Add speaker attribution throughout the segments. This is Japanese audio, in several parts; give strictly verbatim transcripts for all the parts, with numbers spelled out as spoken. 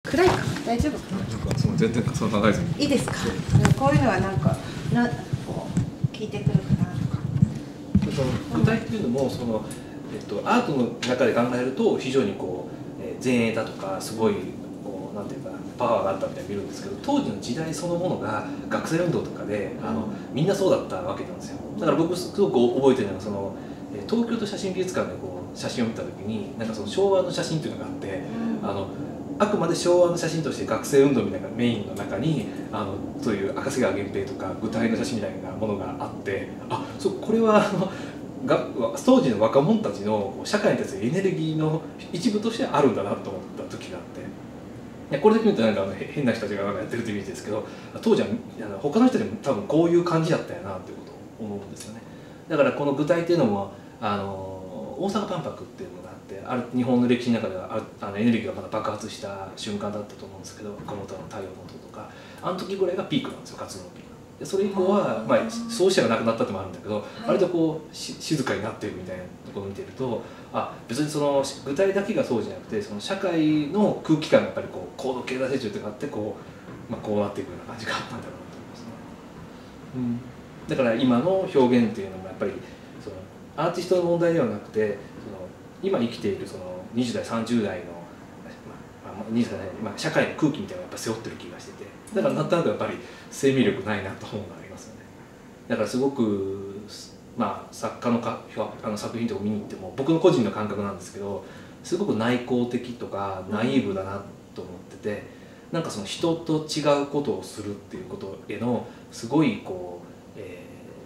Speaker 1: 暗いか大丈夫かな。
Speaker 2: なんかその全然その長いです。
Speaker 1: いいですか。こういうのはなんかなこう聞いてくるかなとか。
Speaker 2: その具体っていうのもその、えっと、アートの中で考えると非常にこう、えー、前衛だとかすごいこうなんていうかパワーがあったみたいに見るんですけど、当時の時代そのものが学生運動とかであのみんなそうだったわけなんですよ。だから僕すごく覚えてるのがその東京都写真美術館でこう写真を見た時になんかその昭和の写真っていうのがあって、あのあくまで昭和の写真として学生運動みたいなメインの中にあのそういう赤瀬川源平とか具体の写真みたいなものがあって、あそうこれはあのが当時の若者たちの社会に対するエネルギーの一部としてあるんだなと思った時があって、いやこれだけ見るとなんかあの変な人たちがなんかやってるというイメージですけど、当時はあの他の人でも多分こういう感じだったよなということを思うんですよね。だからこの具体っていうのもあの大阪万博っていうのがあって、ある日本の歴史の中ではあるあのエネルギーがまだ爆発した瞬間だったと思うんですけど、岡本の太陽の塔とかあの時ぐらいがピークなんですよ、活動のピーク。でそれ以降はまあ創始者が亡くなったってもあるんだけど、割とこうし静かになっているみたいなところを見てると、あ別にその具体だけがそうじゃなくて、その社会の空気感がやっぱりこう高度経済成長とかあってこう、まあ、こうなっていくような感じがあったんだろうなと思いますね。うん、だから今の表現っていうのもやっぱりそのアーティストの問題ではなくて、その今生きているそのにじゅう代さんじゅう代の、まあ、にじゅう代、まあ、社会の空気みたいなのをやっぱ背負ってる気がしてて、だからなんとなくやっぱり生命力ないなと思うのがありますよね。だからすごく、まあ、作家のかあの作品とか見に行っても僕の個人の感覚なんですけど、すごく内向的とかナイーブだなと思ってて、なんかその人と違うことをするっていうことへのすごいこう、え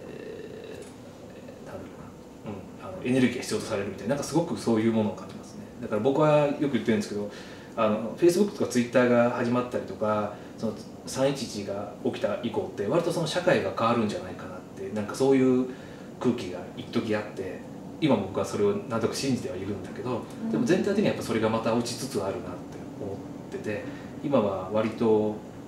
Speaker 2: ー、なんだろうな、うん、あのエネルギーが必要とされるみたいな、なんかすごくそういうものを感じますね。だから僕はよく言ってるんですけど、あの Facebook とか Twitter が始まったりとか、そのさんいちいちが起きた以降って割とその社会が変わるんじゃないかなって、なんかそういう空気が一時あって、今も僕はそれをなんとか信じてはいるんだけど、でも全体的にはやっぱそれがまた落ちつつあるなって思ってて、今は割とうん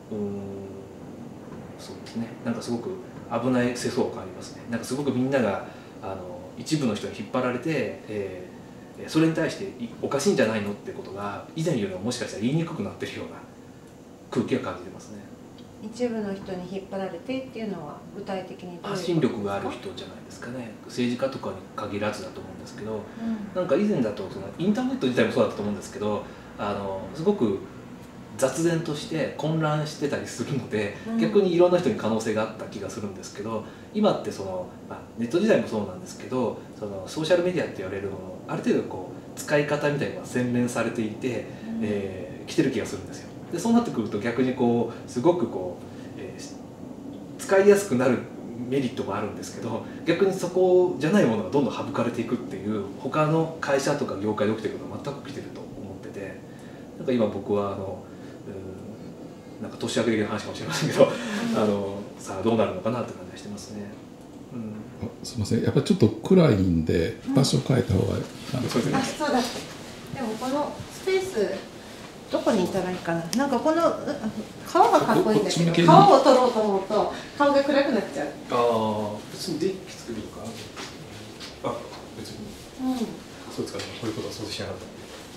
Speaker 2: そうですね、なんかすごく危ない世相を感じますね。なんかすごくみんながあの一部の人に引っ張られて、えー、それに対しておかしいんじゃないのってことが以前よりももしかしたら言いにくくなってるような空気を感じてますね。
Speaker 1: 一部の人に引っ張られてっていうのは具体的にどういうことですか？
Speaker 2: 発信力がある人じゃないですかね。政治家とかに限らずだと思うんですけど、
Speaker 1: うん、
Speaker 2: なんか以前だとそのインターネット自体もそうだったと思うんですけど、あのすごく雑然として混乱してたりするので、うん、逆にいろんな人に可能性があった気がするんですけど、今ってその、まあ、ネット時代もそうなんですけど、そのソーシャルメディアって言われるものある程度こう使い方みたいなのが洗練されていて、うん、えー、来てる気がするんですよ。でそうなってくると逆にこうすごくこう、えー、使いやすくなるメリットもあるんですけど、逆にそこじゃないものがどんどん省かれていくっていう、他の会社とか業界で起きてることが全く起きてると思ってて、なんか今僕はあのなんか年明け的な話かもしれませんけど、うん、あのさあどうなるのかなって感じがしてますね。うん、
Speaker 3: すみません、やっぱりちょっと暗いんで場所変えた方がいいかな、うん、
Speaker 1: あ、そうだ。でもこのスペースどこにいたらいいかな。なんかこの顔がかっこいいんだけど、顔を撮ろうと思うと顔が暗くなっちゃう。
Speaker 2: ああ、別に電気つけるのか。あ、別に。うん。そうですかね。こういうことは想像しなかった。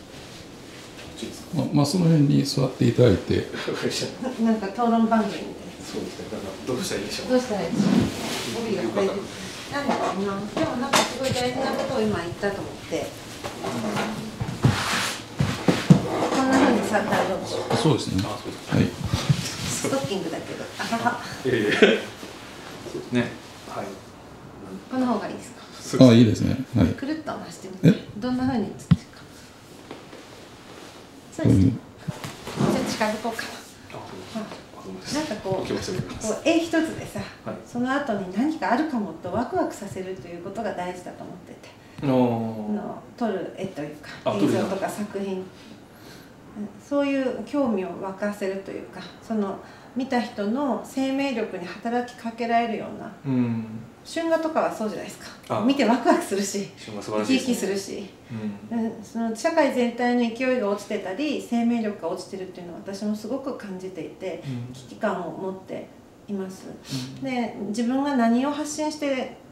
Speaker 3: まあ、まあその辺に座っていただいて。
Speaker 1: なんか討論番組で。
Speaker 2: そうですね。なんかどうしたらいいでしょう。
Speaker 1: どうしたらいいでしょう。帯がこれで。なんだろうな。でもなんかすごい大事なことを今言ったと思って。こんな風に座ったらどうでしょう。
Speaker 3: そうですね。
Speaker 2: あ、そうです。
Speaker 3: はい。
Speaker 1: ストッキングだけど。あはは。
Speaker 2: ええ。そうですね。はい。
Speaker 1: この方がいいですか。
Speaker 3: あ、いいですね。はい。
Speaker 1: くるっと回してみて。どんな風に映ってるか。そうですね。じゃあ近づこうかな。なんかこう、こう絵一つでさ、はい、その後に何かあるかもとワクワクさせるということが大事だと思ってて、の撮る絵というか映像とか作品、そういう興味を沸かせるというか、その見た人の生命力に働きかけられるような、うん、春画とかはそうじゃないですか。見てワクワクするし、生き生きするし、うん、その社会全体の勢いが落ちてたり生命力が落ちてるっていうのは私もすごく感じていて、うん、危機感を持っています、うん、で自分が何を発信して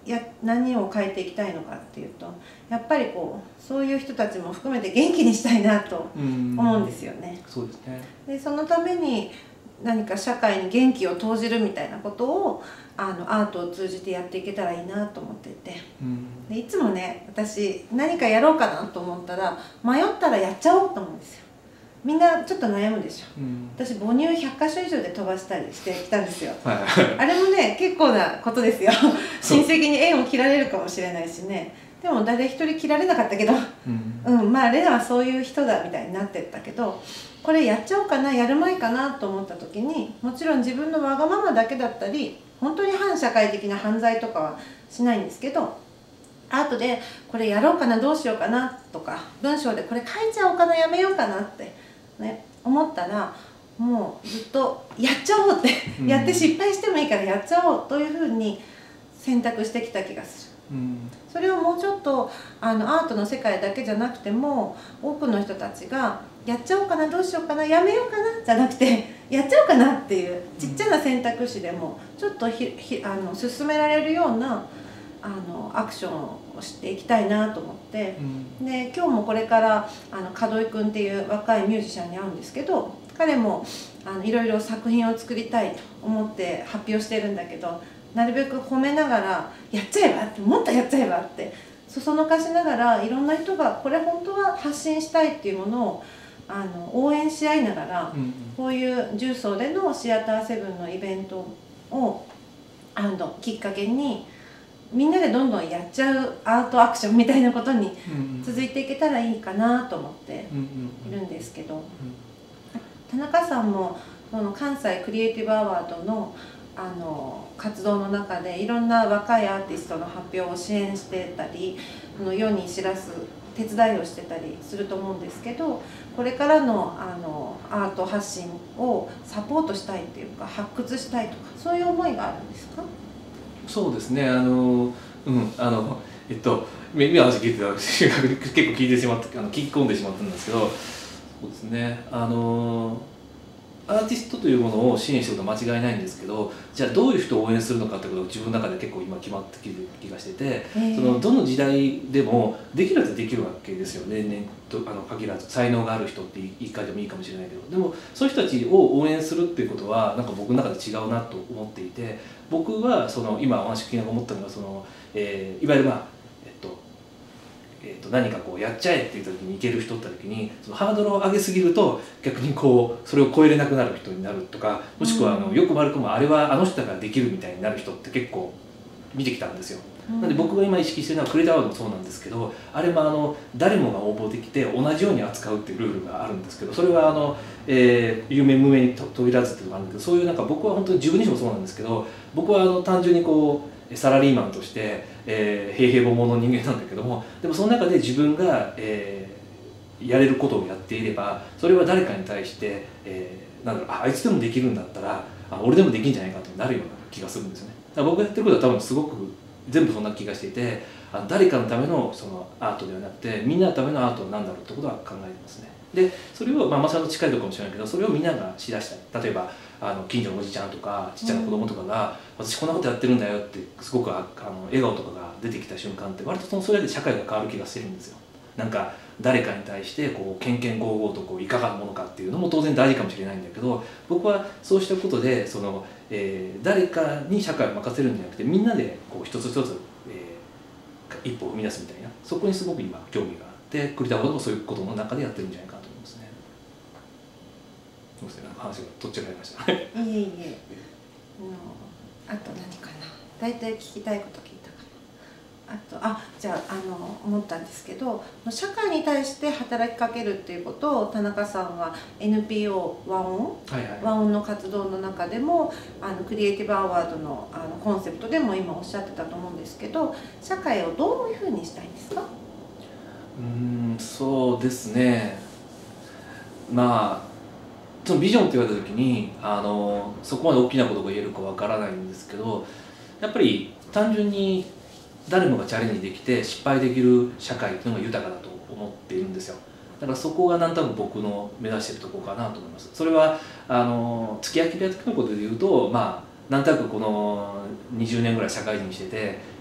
Speaker 1: や何を変えていきたいのかっていうと、やっぱりこうそういう人たちも含めて元気にしたいなと思うんですよね。
Speaker 2: そうですね。
Speaker 1: でそのために何か社会に元気を投じるみたいなことをあのアートを通じてやっていけたらいいなと思っていて、でいつもね、私何かやろうかなと思ったら迷ったらやっちゃおうと思うんですよ。みんなちょっと悩むでしょ、うん、私母乳ひゃっかしょ以上で飛ばしたりしてきたんですよ、はいはい、あれもね結構なことですよ親戚に縁を切られるかもしれないしね。でも誰一人切られなかったけど、うん、うん、まあレナはそういう人だみたいになってったけど、これやっちゃおうかな、やるまいかなと思った時に、もちろん自分のわがままだけだったり本当に反社会的な犯罪とかはしないんですけど、アートでこれやろうかな、どうしようかなとか、文章でこれ書いちゃおうかな、やめようかなってね、思ったらもうずっとやっちゃおうってやって失敗してもいいからやっちゃおうというふうに選択してきた気がする。うん、それをもうちょっとあのアートの世界だけじゃなくても、多くの人たちがやっちゃおうかな、どうしようかな、やめようかなじゃなくてやっちゃおうかなっていうちっちゃな選択肢でもちょっとひひあの進められるようなあのアクションをしていきたいなと思って、うん、で今日もこれからあの門井君っていう若いミュージシャンに会うんですけど、彼もあのいろいろ作品を作りたいと思って発表してるんだけど、なるべく褒めながらやっちゃえばって、もっとやっちゃえばってそそのかしながら、いろんな人がこれ本当は発信したいっていうものをあの応援し合いながら、うんうん、こういう重曹でのシアターセブンのイベントをあのきっかけにみんなでどんどんやっちゃうアートアクションみたいなことに続いていけたらいいかなと思っているんですけど、田中さんもその関西クリエイティブアワードのあの活動の中でいろんな若いアーティストの発表を支援してたり、世に知らす手伝いをしてたりすると思うんですけど、これからのあのアート発信をサポートしたいっていうか、発掘したいとか、そういう思いがあるんですか？
Speaker 2: そうですね、あのうんあのえっと今話聞いてた結構聞いてしまったあの聞き込んでしまったんですけど、そうですね、あのアーティストというものを支援してることは間違いないんですけど、じゃあどういう人を応援するのかってことを自分の中で結構今決まってきてる気がしてて、そのどの時代でもできるやつはできるわけですよね。年々とあの限らず才能がある人って言い換えてもいいかもしれないけど、でもそういう人たちを応援するっていうことはなんか僕の中で違うなと思っていて、僕はその今お話聞きながら思ったのが、その、えー、いわゆるまあえっとえー、と何かこうやっちゃえっていう時にいける人って時に、そのハードルを上げすぎると逆にこうそれを超えれなくなる人になるとか、もしくはあのよく悪くもあれはあの人だからできるみたいになる人って結構見てきたんですよ。なんで僕が今意識してるのはクリエイターアワードもそうなんですけど、あれもあの誰もが応募できて同じように扱うっていうルールがあるんですけど、それはあの、えー、有名無名に問いらずっていうのがあるんだけど、そういうなんか僕は本当に自分自身もそうなんですけど、僕はあの単純にこうサラリーマンとして、えー、平々凡々の人間なんだけども、でもその中で自分が、えー、やれることをやっていれば、それは誰かに対して、えー、なんだろう、あ、あいつでもできるんだったらあ俺でもできるんじゃないかとなるような気がするんですよね。だから僕がやってることは多分すごく全部そんな気がしていて、あの誰かのためのそのアートではなくて、みんなのためのアートは何だろうってことは考えてますね。でそれを、まあ、まさに近いところかもしれないけど、それをみんながしだしたい。例えばあの近所のおじちゃんとかちっちゃな子供とかが、うん、私こんなことやってるんだよってすごくあの笑顔とかが出てきた瞬間って、割とそのそれで社会が変わる気がしてるんですよ。なんか誰かに対してこうけんけんごうごうとこういかがなものかっていうのも当然大事かもしれないんだけど、僕はそうしたことでその、えー、誰かに社会を任せるんじゃなくて、みんなでこう一つ一つ、えー、一歩を踏み出すみたいな、そこにすごく今興味があって、クリエイターもそういうことの中でやってるんじゃないかなと思いますね。そうですね、話がとっちらかりました。い
Speaker 1: えいえ、あと何かな、大体聞きたいこと聞いたかな。あとあじゃあ、あの思ったんですけど、社会に対して働きかけるっていうことを田中さんは エヌピーオー 和音、はいはい、和音の活動の中でもあのクリエイティブアワード の, あのコンセプトでも今おっしゃってたと思うんですけど、社会をどういうふうにしたいんですか？
Speaker 2: うーんそうですね、まあそのビジョンって言われた時にあのそこまで大きなことが言えるかわからないんですけど、やっぱり単純に誰もがチャレンジできて失敗できる社会っていうのが豊かだと思っているんですよ。だからそこが何となく僕の目指しているところかなと思います。それはあの付き合いきりやってくることでいうと、まあなんとなくこのにじゅうねんぐらい社会人してて、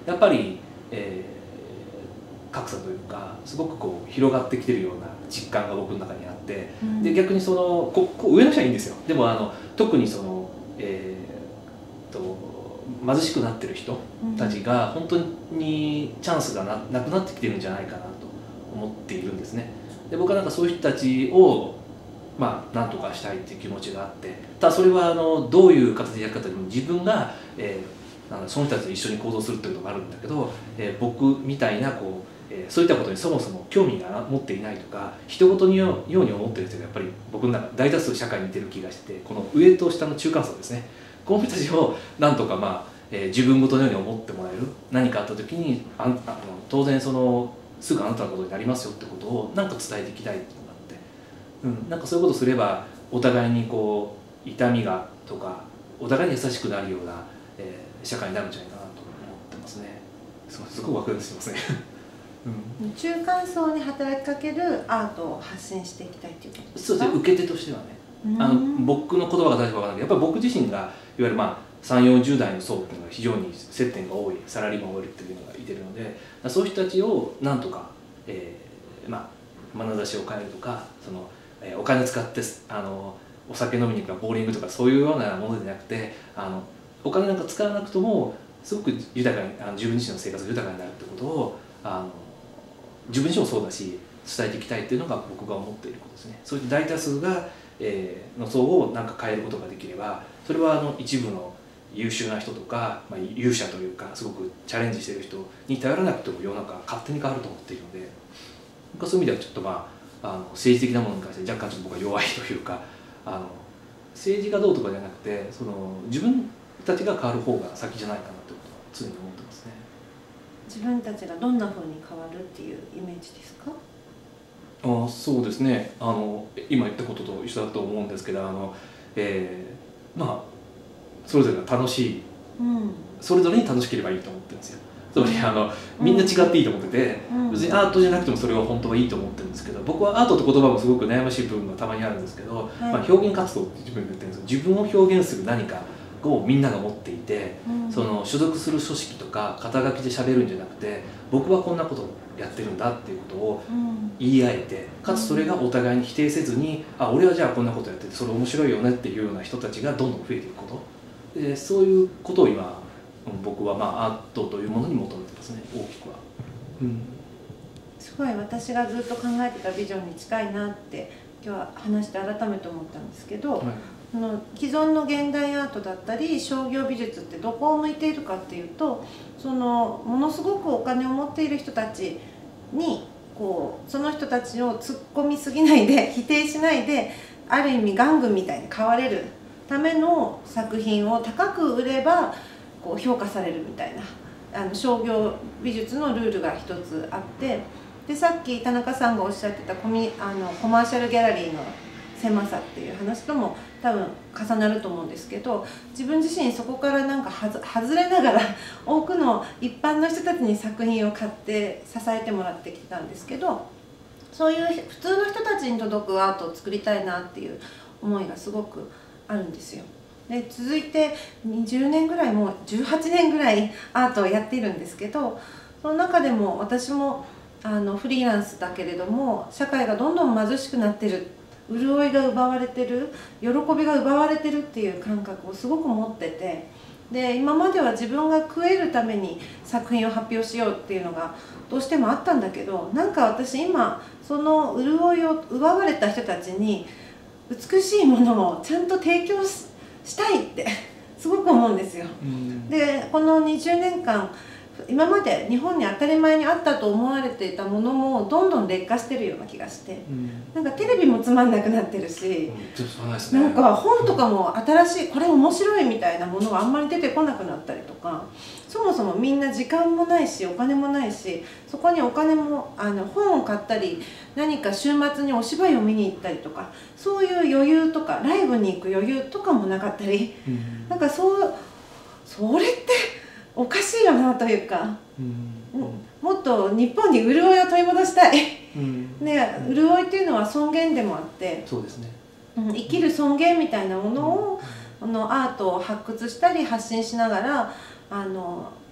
Speaker 2: やっぱり、えー、格差というかすごくこう広がってきてるような実感が僕の中にあって、うん、で逆にそのここ上の人はいいんですよ。でもあの特にその、えー、と貧しくなってる人たちが本当にチャンスが な, なくなってきてるんじゃないかなと思っているんですね。で僕はなんかそういう人たちをまあ何とかしたいっていう気持ちがあって、ただそれはあのどういう形でやるかというと自分が、えー、あのその人たちと一緒に行動するっていうことがあるんだけど、えー、僕みたいなこう、えー、そういったことにそもそも興味が持っていないとか人事にように思ってる人がやっぱり僕の中大多数社会にいてる気がしてて、この上と下の中間層ですね、この人たちをなんとかまあ、えー、自分事のように思ってもらえる、何かあった時にああの当然そのすぐあなたのことになりますよってことをなんか伝えていきたいっていうのがあって、うん、なんかそういうことすればお互いにこう痛みがとかお互いに優しくなるような、えー、社会になるんじゃないかなと思ってますね。すごいすごくワクワクしてますね、
Speaker 1: うん、中間層に働きかけるアートを発信していきたいっていうことですか？
Speaker 2: そうですね、受け手としてはね、あの僕の言葉が大丈夫かわからないけど、やっぱり僕自身がいわゆるまあさんじゅう、よんじゅう代の層っていうのが非常に接点が多いサラリーマンを終えるっていうのがいてるので、そういう人たちをなんとか、えー、まあ眼差しを変えるとか、その、えー、お金使ってあのお酒飲みに行くかボーリングとかそういうようなものじゃなくて、あのお金なんか使わなくともすごく豊かにあの自分自身の生活が豊かになるってことをあの自分自身もそうだし伝えていきたいっていうのが僕が思っていることですね。そういう大多数が、えー、の層をなんか変えることができれば、それはあの一部の優秀な人とか、まあ、勇者というかすごくチャレンジしている人に頼らなくても世の中勝手に変わると思っているので、そういう意味ではちょっとまあ、あの政治的なものに関して若干ちょっと僕は弱いというか、あの政治がどうとかじゃなくてその自分たちが変わる方が先じゃないかなということは常に思ってますね。
Speaker 1: 自分たちがどんなふうに変わるっていうイメージですか？
Speaker 2: あそうですね、あの今言ったことと一緒だと思うんですけど、あの、えー、まあそれぞれが楽しい、うん、それぞれに楽しければいいと思ってるんですよ。つまりあのみんな違っていいと思ってて、うん、別にアートじゃなくてもそれは本当はいいと思ってるんですけど、僕はアートと言葉もすごく悩ましい部分がたまにあるんですけど、はい、まあ、表現活動って自分で言ってるんですけど、自分を表現する何かをみんなが持っていて、うん、その所属する組織とか肩書きで喋るんじゃなくて、僕はこんなことをやってるんだっていうことを言い合えて、かつそれがお互いに否定せずに、あ俺はじゃあこんなことやっててそれ面白いよねっていうような人たちがどんどん増えていくことで、そういうことを今僕はまあアートというものに求めてますね、大きくは、うん、
Speaker 1: すごい私がずっと考えてたビジョンに近いなって今日は話して改めて思ったんですけど、はい、その既存の現代アートだったり商業美術ってどこを向いているかっていうと、そのものすごくお金を持っている人たちにこうその人たちを突っ込みすぎないで否定しないで、ある意味玩具みたいに変われるための作品を高く売ればこう評価されるみたいなあの商業美術のルールが一つあって、でさっき田中さんがおっしゃってたコミあのコマーシャルギャラリーの狭さっていう話とも多分重なると思うんですけど、自分自身そこからなんかはず外れながら多くの一般の人たちに作品を買って支えてもらってきてたんですけど、そういう普通の人たちに届くアートを作りたいなっていう思いがすごくあるんですよ。で続いてにじゅうねんぐらい、もうじゅうはちねんぐらいアートをやっているんですけど、その中でも私もあのフリーランスだけれども社会がどんどん貧しくなってる、潤いが奪われてる、喜びが奪われてるっていう感覚をすごく持ってて、で今までは自分が食えるために作品を発表しようっていうのがどうしてもあったんだけど、なんか私今その潤いを奪われた人たちに美しいものをちゃんと提供ししたいってすごく思うんですよ。でこのにじゅうねんかん今まで日本に当たり前にあったと思われていたものもどんどん劣化してるような気がして、うん、なんかテレビもつまんなくなってるし、うん、なんか本とかも新しいこれ面白いみたいなものがあんまり出てこなくなったりとか、そもそもみんな時間もないしお金もないし、そこにお金もあの本を買ったり何か週末にお芝居を見に行ったりとか、そういう余裕とかライブに行く余裕とかもなかったり、うん、なんかそうそれっておかしいよなというか、うん、もっと日本に潤いを取り戻したい、うんね、潤いっていうのは尊厳でもあって、
Speaker 2: そうですね、
Speaker 1: うん、生きる尊厳みたいなものを、うん、あのアートを発掘したり発信しながらあの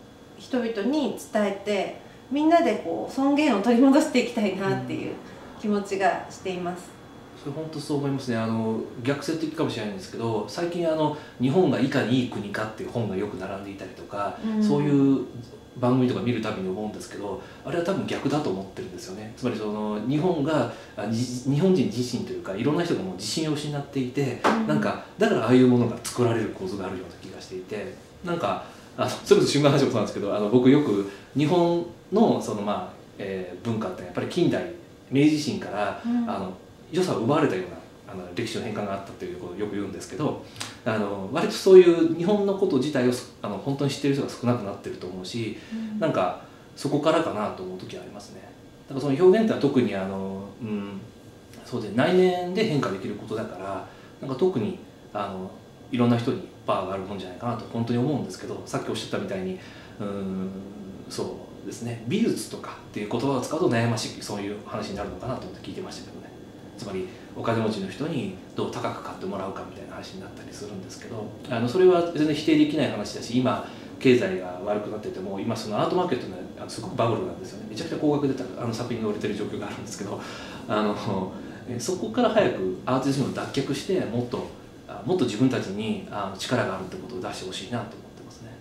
Speaker 1: 人々に伝えてみんなでこう尊厳を取り戻していきたいなっていう気持ちがしています。
Speaker 2: それ本当そう思いますね。あの逆説的かもしれないんですけど、最近あの日本がいかにいい国かっていう本がよく並んでいたりとか、うん、そういう番組とか見るたびに思うんですけど、あれは多分逆だと思ってるんですよね。つまりその日本が日本人自身というかいろんな人がもう自信を失っていて、うん、なんかだからああいうものが作られる構図があるような気がしていて、なんかあのそれこそ新聞の話もそうなんですけど、あの僕よく日本のそのまあ、えー、文化ってやっぱり近代明治維新から、うん、あの良さを奪われたようなあの歴史の変化があったということをよく言うんですけど、あの割とそういう日本のこと自体をあの本当に知っている人が少なくなってると思うし、うん、なんかそこからかなと思う時はありますね。だからその表現ってのは特にあの、うん、そうで内面で変化できることだから、なんか特にあのいろんな人にパワーがあるもんじゃないかなと本当に思うんですけど、さっきおっしゃったみたいにうーんそうですね、美術とかっていう言葉を使うと悩ましいそういう話になるのかなと思って聞いてましたけどね。つまりお金持ちの人にどう高く買ってもらうかみたいな話になったりするんですけど、あのそれは全然否定できない話だし、今経済が悪くなってても今そのアートマーケットのすごくバブルなんですよね。めちゃくちゃ高額であの作品が売れてる状況があるんですけど、あのそこから早くアーティストを脱却してもっともっと自分たちにあの力があるってことを出してほしいなと思ってますね。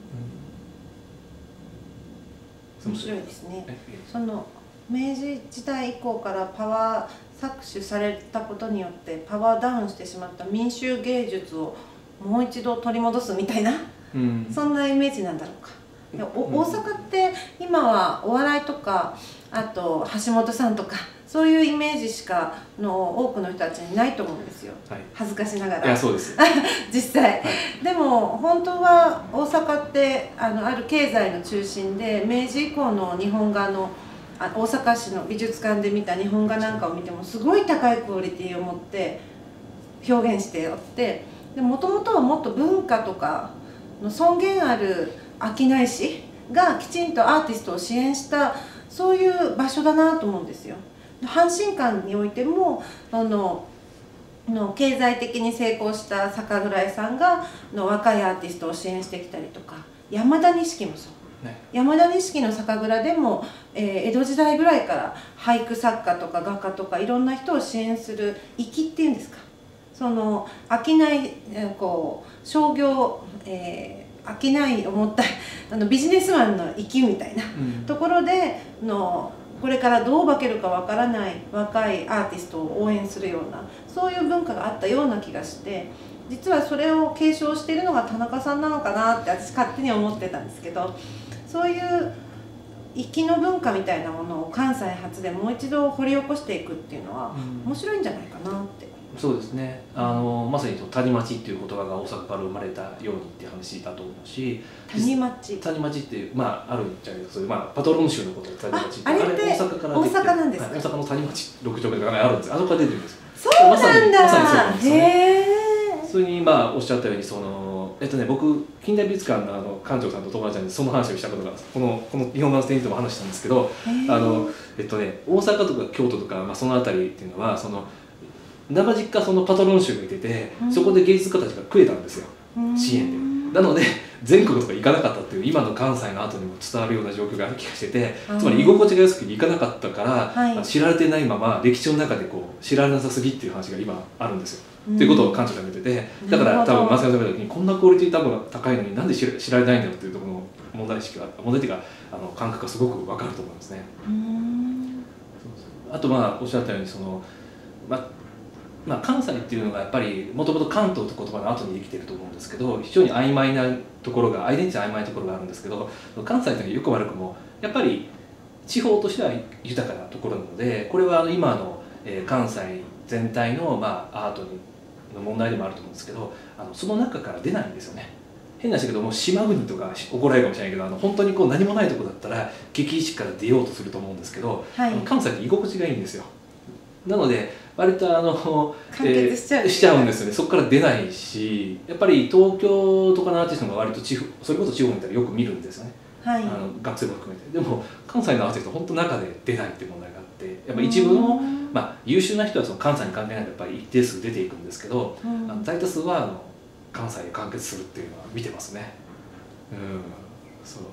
Speaker 1: 面白いですね。その明治時代以降からパワー搾取されたことによってパワーダウンしてしまった民衆芸術をもう一度取り戻すみたいな、うん、そんなイメージなんだろうか。でお大阪って今はお笑いとかあと橋本さんとかそういうイメージしかの多くの人たちにないと思うんですよ、はい、恥ずかしながら。
Speaker 2: いやそうです
Speaker 1: 実際、はい、でも本当は大阪ってあのある経済の中心で、明治以降の日本画のあ大阪市の美術館で見た日本画なんかを見てもすごい高いクオリティを持って表現しておって、もともとはもっと文化とかの尊厳ある商い師がきちんとアーティストを支援したそういう場所だなと思うんですよ。阪神館においてもあのの経済的に成功した酒蔵屋さんがの若いアーティストを支援してきたりとか、山田錦もそう、ね、山田錦の酒蔵でも、えー、江戸時代ぐらいから俳句作家とか画家とかいろんな人を支援する粋っていうんですか、その商いこう商業、えー商いを持ったあのビジネスマンの粋みたいなところでのこれからどう化けるかわからない若いアーティストを応援するようなそういう文化があったような気がして、実はそれを継承しているのが田中さんなのかなって私勝手に思ってたんですけど、そういう粋の文化みたいなものを関西発でもう一度掘り起こしていくっていうのは面白いんじゃないかなって。
Speaker 2: そうですね、あのまさに谷町っていう言葉が大阪から生まれたようにっていう話だと思うし、
Speaker 1: 谷町
Speaker 2: 谷町っていう、まああるんじゃないですか、そういう、まあ、パトロン州のことを谷町って、
Speaker 1: あれって大阪から出て、大阪なんですか、
Speaker 2: はい、大阪の谷町ろく丁目とかがあるんですよ。あそこから出てるんですよ。
Speaker 1: そうなんだ、
Speaker 2: まさにまさにそうなんですよね。
Speaker 1: へー。
Speaker 2: それにまあおっしゃったようにそのえっとね僕近代美術館のあの館長さんと友達なんでその話をしたことがこのこの日本画の展示でも話したんですけど、あのえっとね大阪とか京都とか、まあ、その辺りっていうのはその生実家そのパトロン州がいてて、うん、そこで芸術家たちが食えたんですよ、支援で。なので全国とか行かなかったっていう今の関西の後にも伝わるような状況がある気がしてて、つまり居心地が良すぎて行かなかったから、はい、知られてないまま歴史の中でこう知られなさすぎっていう話が今あるんですよ。っていうことを館長が言ってて、だから多分松山さんが言った時にこんなクオリティ多分高いのになんで知ら知られないんだろうっていうところの問題意識が問題っていうかあの感覚がすごく分かると思いますね。うんあとまあおっしゃったようにそのまあまあ、関西っていうのがやっぱりもともと関東って言葉の後にできてると思うんですけど、非常に曖昧なところがアイデンティティ曖昧なところがあるんですけど、関西というのはよく悪くもやっぱり地方としては豊かなところなので、これは今の、えー、関西全体の、まあ、アートの問題でもあると思うんですけど、あのその中から出ないんですよね。変な話だけども島国とか怒られるかもしれないけど、あの本当にこう何もないところだったら激意識から出ようとすると思うんですけど、はい、関西って居心地がいいんですよ。なので割とあの
Speaker 1: 完結しちゃう、
Speaker 2: えー、しちゃうんですよね。そこから出ないし、やっぱり東京とかのアーティストが割と地方、それこそ地方にいたらよく見るんですよね、はい、あの学生も含めて。でも関西のアーティストは本当中で出ないっていう問題があって、やっぱ一部の、まあ、優秀な人はその関西に関係ないとやっぱり一定数出ていくんですけど、あの大多数はあの関西で完結するっていうのは見てますね。うん、そう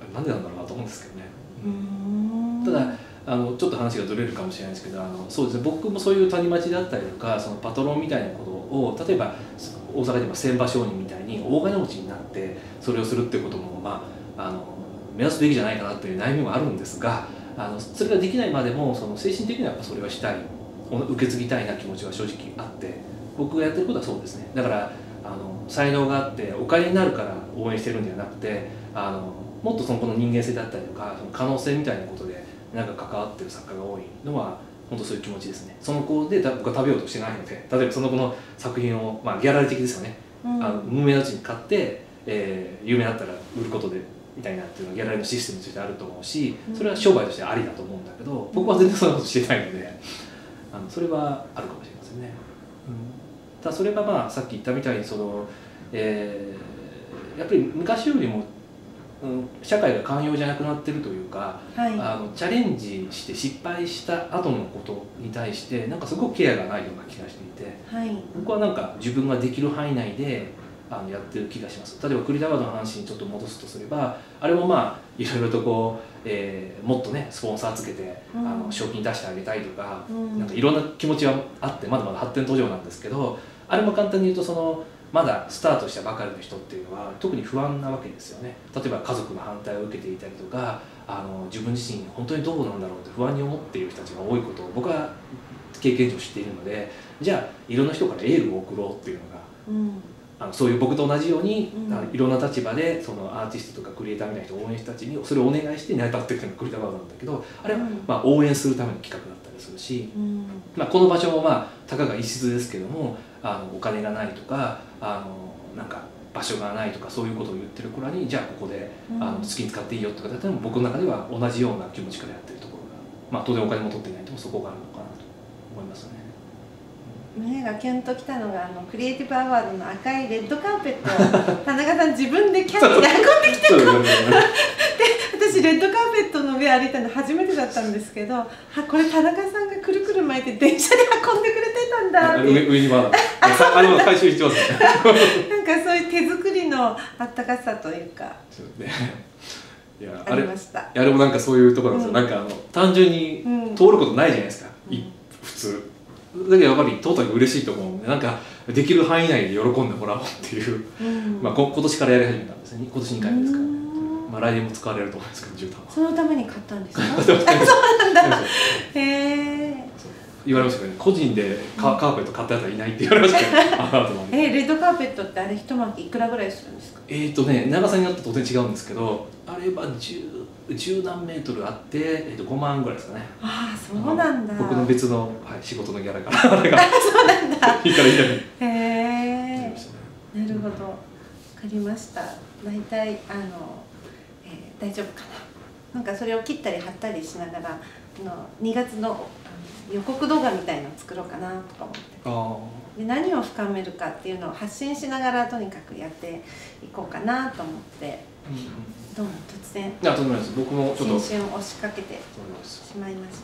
Speaker 2: なんでなんだろうなと思うんですけどね。ただあのちょっと話がずれるかもしれないですけど、あのそうですね、僕もそういう谷町であったりとか、そのパトロンみたいなことを例えば大阪で言えば船場商人みたいに大金持ちになってそれをするっていうことも、まあ、あの目指すべきじゃないかなという悩みもあるんですが、あのそれができないまでもその精神的にはやっぱそれはしたい、受け継ぎたいな気持ちは正直あって、僕がやってることはそうですね。だからあの才能があってお金になるから応援してるんじゃなくて、あのもっとそのこの人間性だったりとかその可能性みたいなことでなんか関わってる作家が多いのは本当そういう気持ちですね。その子で僕は食べようとしてないので、例えばその子の作品を、まあ、ギャラリー的ですよね、うん、あの無名のうちに買って、えー、有名だったら売ることでみたいなっていうのはギャラリーのシステムについてあると思うし、それは商売としてありだと思うんだけど、僕は全然そんなことしてないので、あのそれはあるかもしれませんね。うん、ただそれがまあさっき言ったみたいにその、えー、やっぱり昔よりも社会が寛容じゃなくなってるというか、はい、あのチャレンジして失敗した後のことに対してなんかすごくケアがないような気がしていて、はい、僕はなんか自分ができる範囲内であのやってる気がします。例えばクリタワードの話にちょっと戻すとすれば、あれもまあいろいろとこう、えー、もっとねスポンサーつけて、うん、あの賞金出してあげたいとか、うん、なんかいろんな気持ちはあってまだまだ発展途上なんですけど、あれも簡単に言うとそのまだスタートしたばかりの人っていうのは特に不安なわけですよね。例えば家族の反対を受けていたりとか、あの自分自身本当にどうなんだろうって不安に思っている人たちが多いことを僕は経験上知っているので、じゃあいろんな人からエールを送ろうっていうのが、うん、あのそういう僕と同じように、うん、いろんな立場でそのアーティストとかクリエイターみたいな人を応援した人たちにそれをお願いして成り立っていくのがクリタワードなんだけど、あれはまあ応援するための企画だったりするし、うん、まあこの場所もまあたかが一室ですけども、あのお金がないとかあのなんか場所がないとかそういうことを言ってる子らにじゃあここであの好きに使っていいよとかだったら僕の中では同じような気持ちからやってるところが、まあ当然お金も取っていないともそこがあるのかなと思いますね。
Speaker 1: 胸がキュンときたのがあのクリエイティブアワードの赤いレッドカーペットを田中さん自分でキャッチで運んできてるで私レッドカーペットの上歩いたの初めてだったんですけど、はこれ田中さんがくるくる巻いて電車で運んでくれてたんだって
Speaker 2: 上上にまだあれも回収してますね
Speaker 1: なんかそういう手作りのあったかさというか
Speaker 2: いや
Speaker 1: ありました。
Speaker 2: あれもなんかそういうところなんですよ、うん、なんかあの単純に通ることないじゃないですか、うん、普通だけどやっぱりトータル嬉しいと思うので、なんかできる範囲内で喜んでもらおうっていう、うん、まあこ今年からやり始めたんですね。今年にかいめですからね、まあ、来年も使われると思うんですけど絨毯は
Speaker 1: そのために買ったんですかそうなんだへえ
Speaker 2: 言われましたけどね、個人でカ, カーペット買ったやつはいないって言われましたけどアートなんで
Speaker 1: えー、レッドカーペットってあれ一巻きいくらぐらいするんですか？
Speaker 2: えーとね長さによって当然違うんですけど、あれは十何メートルあって、えー、とごまんぐらいですかね。
Speaker 1: ああそうなんだ。
Speaker 2: 僕の別の、はい、仕事のギャラからあれが
Speaker 1: そうなんだ
Speaker 2: いいからいいからへ
Speaker 1: えなるほど、分かりました。大体あの、えー、大丈夫かな。なんかそれを切ったり貼ったりしながらあのにがつの予告動画みたいのを作ろうかなとか思ってあで何を深めるかっていうのを発信しながらとにかくやっていこうかなと思って、うんうん、どうも突然
Speaker 2: いやとんでもないです。僕もちょっと
Speaker 1: 新春押しかけてしまいまして、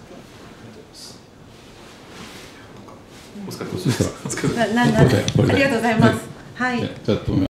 Speaker 2: お疲れ様です。
Speaker 1: なななありがとうございます。はい。